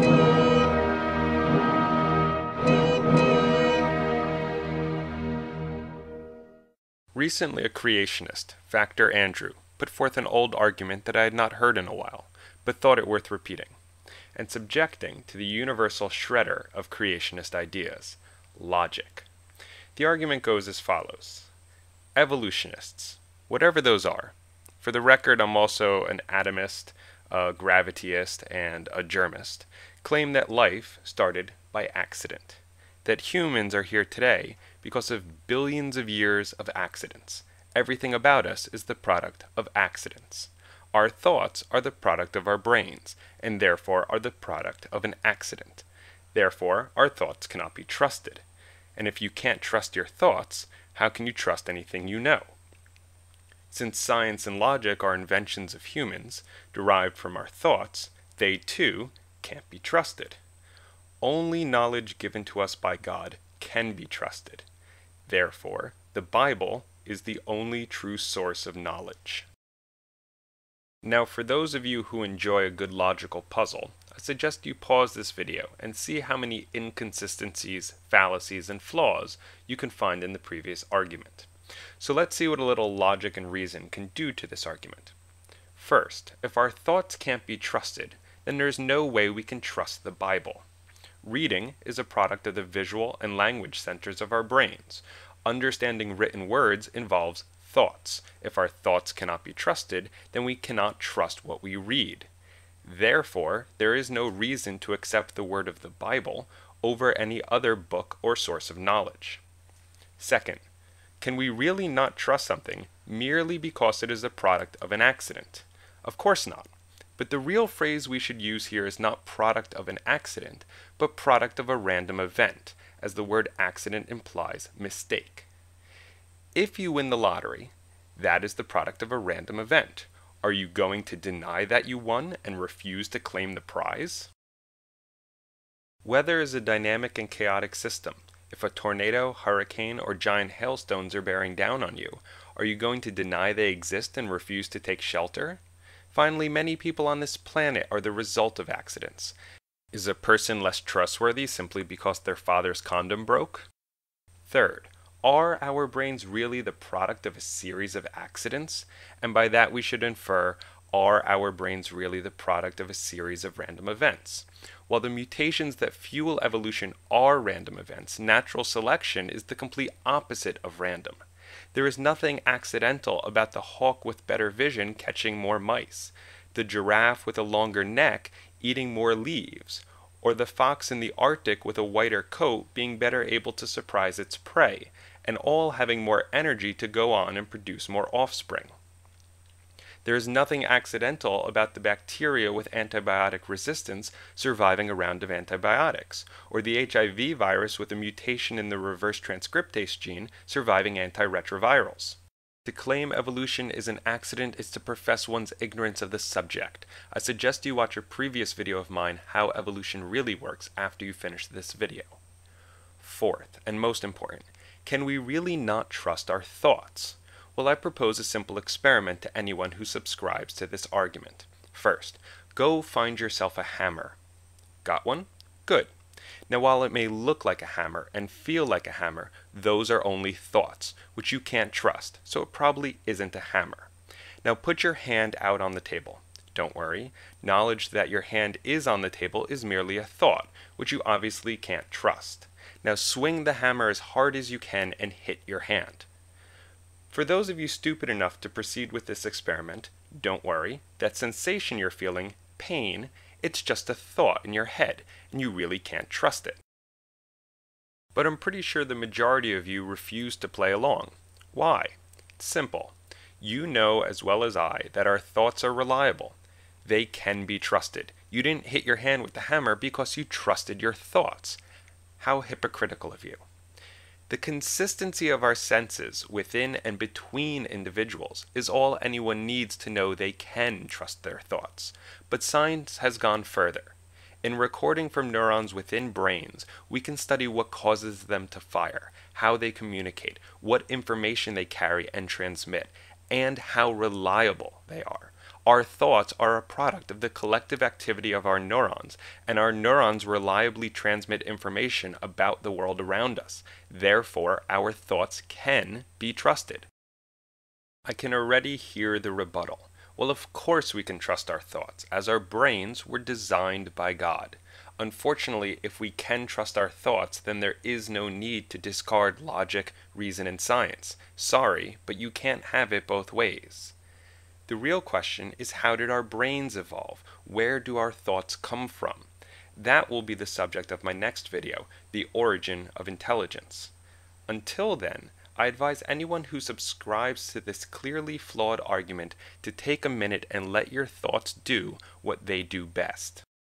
Recently, a creationist, Factor Andrew, put forth an old argument that I had not heard in a while, but thought it worth repeating, and subjecting to the universal shredder of creationist ideas, logic. The argument goes as follows. Evolutionists, whatever those are. For the record, I'm also an atomist, a gravityist, and a germist, claim that life started by accident, that humans are here today because of billions of years of accidents. Everything about us is the product of accidents. Our thoughts are the product of our brains, and therefore are the product of an accident. Therefore, our thoughts cannot be trusted. And if you can't trust your thoughts, how can you trust anything you know? Since science and logic are inventions of humans, derived from our thoughts, they too can't be trusted. Only knowledge given to us by God can be trusted. Therefore, the Bible is the only true source of knowledge. Now, for those of you who enjoy a good logical puzzle, I suggest you pause this video and see how many inconsistencies, fallacies, and flaws you can find in the previous argument. So let's see what a little logic and reason can do to this argument. First, if our thoughts can't be trusted, then there's no way we can trust the Bible. Reading is a product of the visual and language centers of our brains. Understanding written words involves thoughts. If our thoughts cannot be trusted, then we cannot trust what we read. Therefore, there is no reason to accept the word of the Bible over any other book or source of knowledge. Second, can we really not trust something merely because it is a product of an accident? Of course not. But the real phrase we should use here is not product of an accident, but product of a random event, as the word accident implies mistake. If you win the lottery, that is the product of a random event. Are you going to deny that you won and refuse to claim the prize? Weather is a dynamic and chaotic system. If a tornado, hurricane, or giant hailstones are bearing down on you, are you going to deny they exist and refuse to take shelter? Finally, many people on this planet are the result of accidents. Is a person less trustworthy simply because their father's condom broke? Third, are our brains really the product of a series of accidents? And by that we should infer, are our brains really the product of a series of random events? While the mutations that fuel evolution are random events, natural selection is the complete opposite of random. There is nothing accidental about the hawk with better vision catching more mice, the giraffe with a longer neck eating more leaves, or the fox in the Arctic with a whiter coat being better able to surprise its prey, and all having more energy to go on and produce more offspring. There is nothing accidental about the bacteria with antibiotic resistance surviving a round of antibiotics, or the HIV virus with a mutation in the reverse transcriptase gene surviving antiretrovirals. To claim evolution is an accident is to profess one's ignorance of the subject. I suggest you watch a previous video of mine, How Evolution Really Works, after you finish this video. Fourth, and most important, can we really not trust our thoughts? Well, I propose a simple experiment to anyone who subscribes to this argument. First, go find yourself a hammer. Got one? Good. Now, while it may look like a hammer and feel like a hammer, those are only thoughts, which you can't trust, so it probably isn't a hammer. Now, put your hand out on the table. Don't worry. Knowledge that your hand is on the table is merely a thought, which you obviously can't trust. Now, swing the hammer as hard as you can and hit your hand. For those of you stupid enough to proceed with this experiment, don't worry. That sensation you're feeling, pain, it's just a thought in your head, and you really can't trust it. But I'm pretty sure the majority of you refuse to play along. Why? It's simple. You know as well as I that our thoughts are reliable. They can be trusted. You didn't hit your hand with the hammer because you trusted your thoughts. How hypocritical of you. The consistency of our senses within and between individuals is all anyone needs to know they can trust their thoughts. But science has gone further. In recording from neurons within brains, we can study what causes them to fire, how they communicate, what information they carry and transmit, and how reliable they are. Our thoughts are a product of the collective activity of our neurons, and our neurons reliably transmit information about the world around us. Therefore, our thoughts can be trusted. I can already hear the rebuttal. Well, of course we can trust our thoughts, as our brains were designed by God. Unfortunately, if we can trust our thoughts, then there is no need to discard logic, reason, and science. Sorry, but you can't have it both ways. The real question is, how did our brains evolve? Where do our thoughts come from? That will be the subject of my next video, the origin of intelligence. Until then, I advise anyone who subscribes to this clearly flawed argument to take a minute and let your thoughts do what they do best.